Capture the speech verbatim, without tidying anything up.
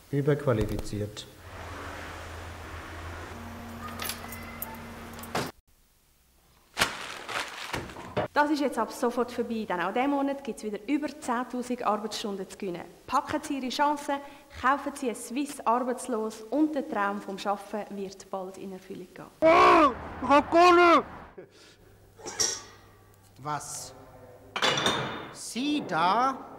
Überqualifiziert. Das ist jetzt ab sofort vorbei, denn auch diesen Monat gibt es wieder über zehntausend Arbeitsstunden zu gewinnen. Packen Sie Ihre Chancen, kaufen Sie ein Swiss Arbeitslos und der Traum vom Arbeiten wird bald in Erfüllung gehen. Oh, ich hab gewonnen! Was? Sie da?